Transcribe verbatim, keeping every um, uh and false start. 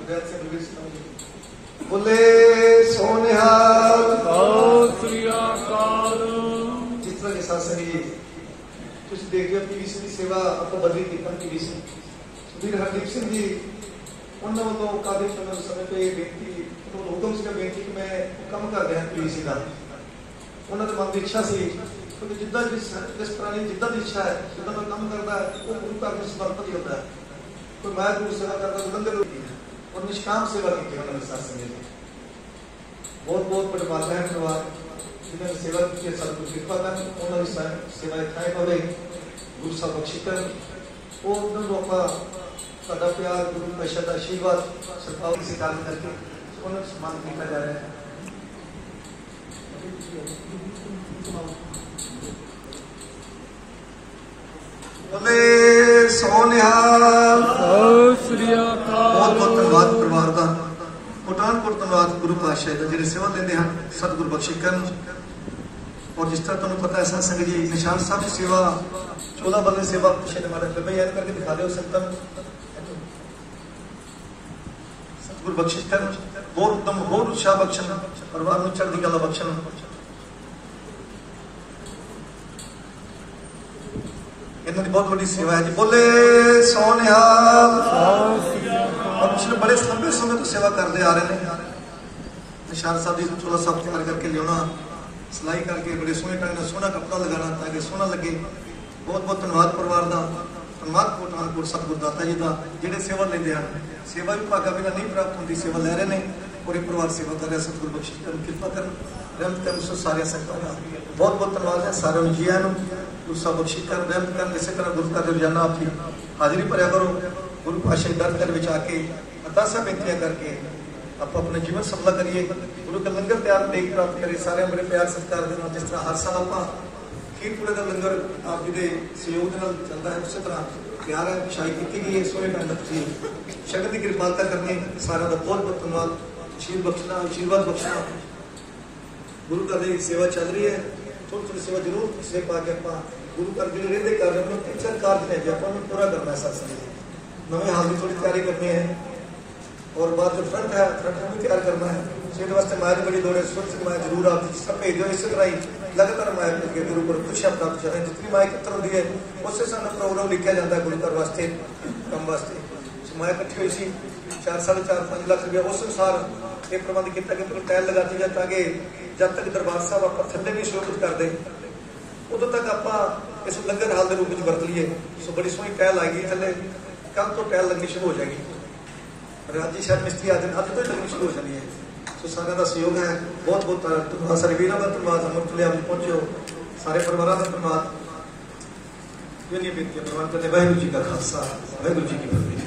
बोले सोनिहाल जिस तरह के साथ संगी तुम देख रहे हो पीवीसी की सेवा आप बदली की पीवीसी सुधीर हरदीप सिंह जी उन्होंने वालों काफी समय पे बेनती हुक्म से बेनती कि मैं कम कर रहा पीवीसी का उन्होंने मन की इच्छा सी क्योंकि जिदा जिस जिस तरह की जिदा की इच्छा है जिदा मैं कम करता है वो गुरु घर में समर्पित ही होता है। कोई मैं गुरु सेवा करता लंगर और निष्काम सेवा की उन्होंने सत्संग में बहुत बहुत बड़े है परिवार जिन्होंने सेवा की सतगुरु कृपा कर उन्होंने सेवा थाए पवे गुरु साहब बख्शी कर वो उन्होंने आप प्यार गुरु पैसा का आशीर्वाद सरकार से कार्य करके उन्होंने सम्मान किया जा रहा है। बोले सोनिहाल बहुत बहुत धन्यवाद परिवार का पठानकोट धन्यवाद गुरु पातशाह का जिन्हें सेवा देते हैं सतगुरु बख्शी करन। और जिस तरह तुम्हें पता है सत्संग जी निशान साहब की सेवा चौदह बल्ले सेवा पिछले हमारे डब्बे याद करके दिखा दो संतन सतगुरु बख्शी करन बहुत उत्तम बहुत उत्साह बख्शन परिवार में चढ़ती कला बख्शन। इन्होंने बहुत बड़ी सेवा है जी। बोले सोनिहाल और पिछले बड़े लंबे समय तो सेवा करते आ रहे हैं निशान साहब जी चौदह साहब तैयार करके लिया सिलाई करके बड़े सोहने ढंग से सोहना कपड़ा लगाना ताकि सोहना लगे। बहुत बहुत धन्यवाद परिवार का धन्यवाद पठानकोट सतगुरु दाता जी का जिहड़े सेवा लेंदे हैं सेवा भी भागा बिना नहीं प्राप्त होती सेवा लै रहे हैं और ये परिवार सेवा कर रहा सतगुरु बख्शी करन कृपा करन रहमत करन सो सारे संगतां दा बहुत बहुत धन्यवाद है सारे जी आयां नूं गुरु साहब बख्शी कर रहमत करन। इस तरह गुरु का रोजाना आपकी हाजिरी भरिया करो गुरु पातशाह दर दर विच आके अरदासां बेनतियां करके आप अपने जीवन सफल करिए गुरु का लंगर तैयार देख प्राप्त करिए सारे बड़े प्यार सत्कार के नाल जिस तरह हर साल आप खीरपुरे का लंगर आप जी के सहयोग के नाल चलता है उस तरह प्यार है पिछाई की गई है सोने ढंग से शक्ति की कृपालता करनी सारे का बहुत बहुत धन्यवाद आशीर्वाद बख्शना आशीर्वाद बख्शना गुरु घर की सेवा चल रही है थोड़ी थोड़ी सेवा जरूर से पा के आप गुरु घर जो रेंदे कर रहे हैं तीन चार कार्य है जो आप पूरा करना है सत्संग नवे हाल की थोड़ी तैयारी करनी है और बाद जो फ्रंट है फ्रंट में भी तैयार करना है इसके वास्ते माया की बड़ी दौड़ है सुरत माया जरूर आप सब भेज दो इस तरह ही लगातार माया के गुरु पर खुशियां प्राप्त करें जितनी माया कितर होती है उससे सारा प्रोग्राम लिखा जाता है गुरु घर वास्ते काम वास्ते माया इकट्ठी हुई सी चार साढ़े चार पाँच लाख रुपया उस अनुसार ये प्रबंध किया कि टैल लगाती जाए ताकि जब तक दरबार साहब आप थले नहीं सुरक्षित कर दें उदों तक आप इस लंगर हाल के रूप में बरत लीए। सो बड़ी सोहनी टैल आ गई थले कल तो टैल लगनी शुरू हो जाएगी राजी शायद मिस्त्री आज दिन अज तो लगनी शुरू हो जानी है। सो सारे का सहयोग है बहुत बहुत धन्यवाद सारे वीरों का धन्यवाद अमृत ले आप पहुंचे हो सारे परिवार का धन्यवाद। बेनती परिवार करते वाहिगुरू जी का खालसा वाहिगुरू जी की फतेह।